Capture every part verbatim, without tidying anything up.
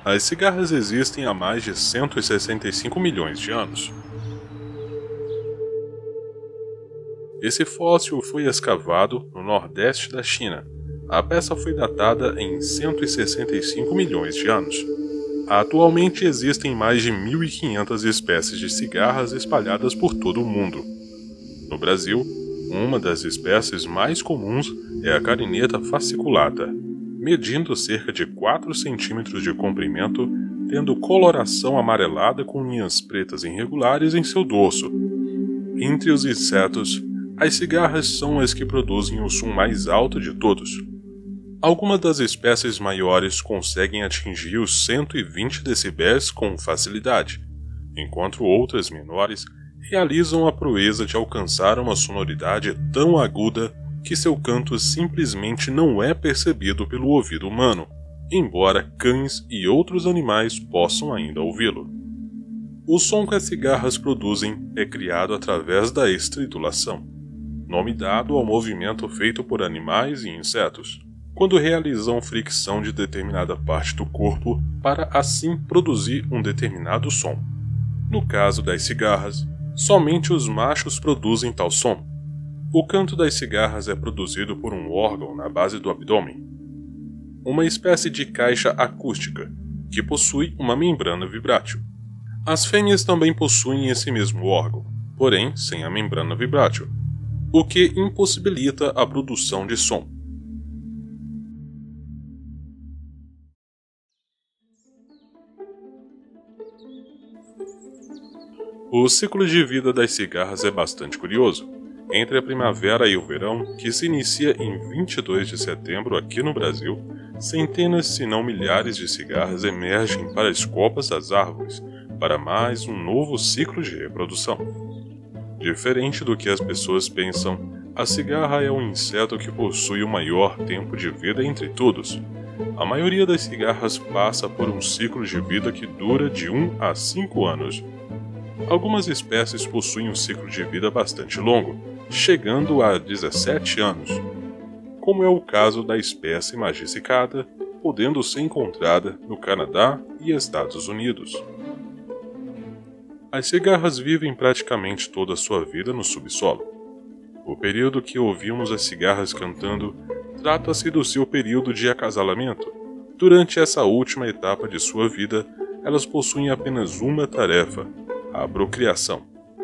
As cigarras existem há mais de cento e sessenta e cinco milhões de anos. Esse fóssil foi escavado no nordeste da China. A peça foi datada em cento e sessenta e cinco milhões de anos. Atualmente existem mais de mil e quinhentas espécies de cigarras espalhadas por todo o mundo. No Brasil, uma das espécies mais comuns é a carineta fasciculata, medindo cerca de quatro centímetros de comprimento, tendo coloração amarelada com linhas pretas irregulares em seu dorso. Entre os insetos, as cigarras são as que produzem o som mais alto de todos. Algumas das espécies maiores conseguem atingir os cento e vinte decibéis com facilidade, enquanto outras menores realizam a proeza de alcançar uma sonoridade tão aguda que seu canto simplesmente não é percebido pelo ouvido humano, embora cães e outros animais possam ainda ouvi-lo. O som que as cigarras produzem é criado através da estridulação, nome dado ao movimento feito por animais e insetos, quando realizam fricção de determinada parte do corpo para assim produzir um determinado som. No caso das cigarras, somente os machos produzem tal som. O canto das cigarras é produzido por um órgão na base do abdômen, uma espécie de caixa acústica, que possui uma membrana vibrátil. As fêmeas também possuem esse mesmo órgão, porém sem a membrana vibrátil, o que impossibilita a produção de som. O ciclo de vida das cigarras é bastante curioso. Entre a primavera e o verão, que se inicia em vinte e dois de setembro aqui no Brasil, centenas se não milhares de cigarras emergem para as copas das árvores, para mais um novo ciclo de reprodução. Diferente do que as pessoas pensam, a cigarra é um inseto que possui o maior tempo de vida entre todos. A maioria das cigarras passa por um ciclo de vida que dura de um a cinco anos. Algumas espécies possuem um ciclo de vida bastante longo, chegando a dezessete anos, como é o caso da espécie magicicada, podendo ser encontrada no Canadá e Estados Unidos. As cigarras vivem praticamente toda a sua vida no subsolo. O período que ouvimos as cigarras cantando trata-se do seu período de acasalamento. Durante essa última etapa de sua vida, elas possuem apenas uma tarefa: a procriação.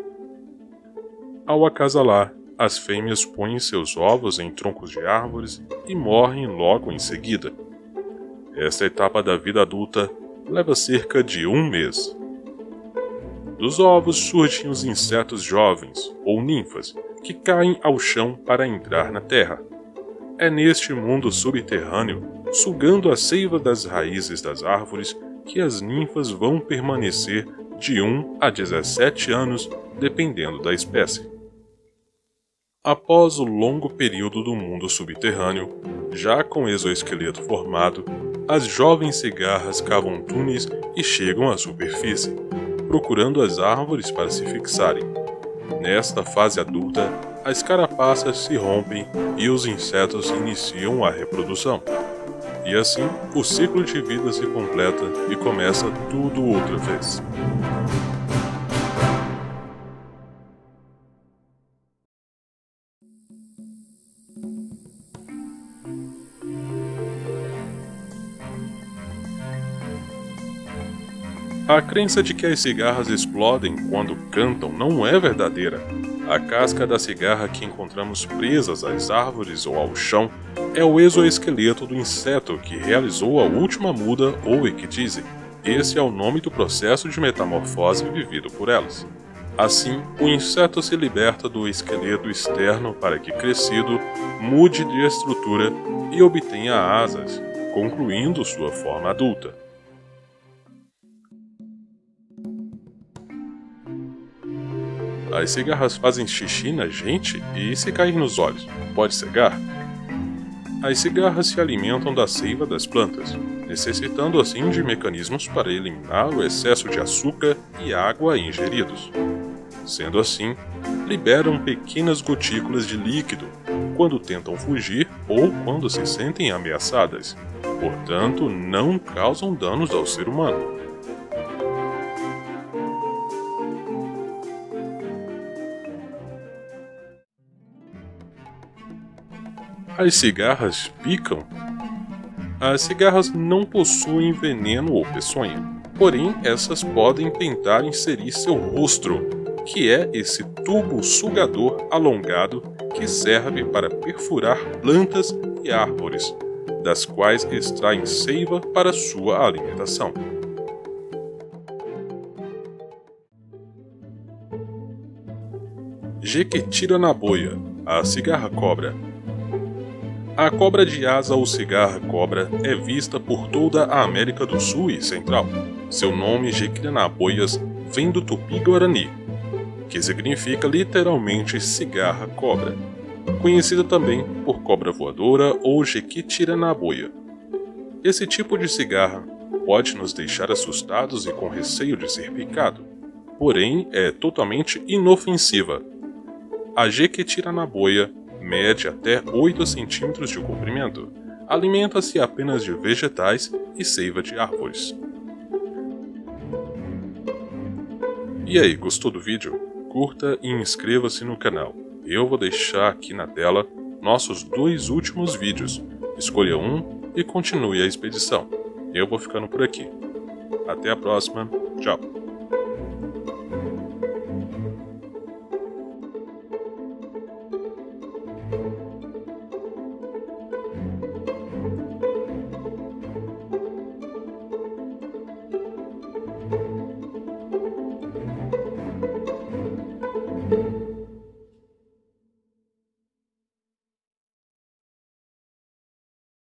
Ao acasalar, as fêmeas põem seus ovos em troncos de árvores e morrem logo em seguida. Esta etapa da vida adulta leva cerca de um mês. Dos ovos surgem os insetos jovens, ou ninfas, que caem ao chão para entrar na terra. É neste mundo subterrâneo, sugando a seiva das raízes das árvores, que as ninfas vão permanecer de um a dezessete anos, dependendo da espécie. Após o longo período do mundo subterrâneo, já com o exoesqueleto formado, as jovens cigarras cavam túneis e chegam à superfície, procurando as árvores para se fixarem. Nesta fase adulta, as carapaças se rompem e os insetos iniciam a reprodução. E assim, o ciclo de vida se completa e começa tudo outra vez. A crença de que as cigarras explodem quando cantam não é verdadeira. A casca da cigarra que encontramos presas às árvores ou ao chão é o exoesqueleto do inseto que realizou a última muda ou ecdise. Esse é o nome do processo de metamorfose vivido por elas. Assim, o inseto se liberta do esqueleto externo para que, crescido, mude de estrutura e obtenha asas, concluindo sua forma adulta. As cigarras fazem xixi na gente e, se cair nos olhos, pode cegar? As cigarras se alimentam da seiva das plantas, necessitando assim de mecanismos para eliminar o excesso de açúcar e água ingeridos. Sendo assim, liberam pequenas gotículas de líquido, quando tentam fugir ou quando se sentem ameaçadas. Portanto, não causam danos ao ser humano. As cigarras picam? As cigarras não possuem veneno ou peçonha, porém essas podem tentar inserir seu rostro, que é esse tubo sugador alongado que serve para perfurar plantas e árvores, das quais extraem seiva para sua alimentação. Jequitiranaboia, a cigarra-cobra. A cobra de asa ou cigarra-cobra é vista por toda a América do Sul e Central. Seu nome Jequiranaboias vem do tupi-guarani, que significa literalmente cigarra-cobra, conhecida também por cobra voadora ou jequitiranaboia. Esse tipo de cigarra pode nos deixar assustados e com receio de ser picado, porém é totalmente inofensiva. A jequitiranaboia mede até oito centímetros de comprimento, alimenta-se apenas de vegetais e seiva de árvores. E aí, gostou do vídeo? Curta e inscreva-se no canal. Eu vou deixar aqui na tela nossos dois últimos vídeos. Escolha um e continue a expedição. Eu vou ficando por aqui. Até a próxima. Tchau.